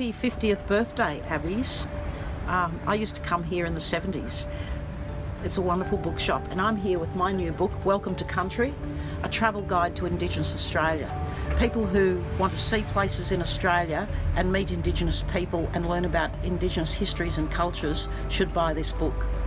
Happy 50th birthday, Abby's. I used to come here in the 70s. It's a wonderful bookshop, and I'm here with my new book, Welcome to Country, a travel guide to Indigenous Australia. People who want to see places in Australia and meet Indigenous people and learn about Indigenous histories and cultures should buy this book.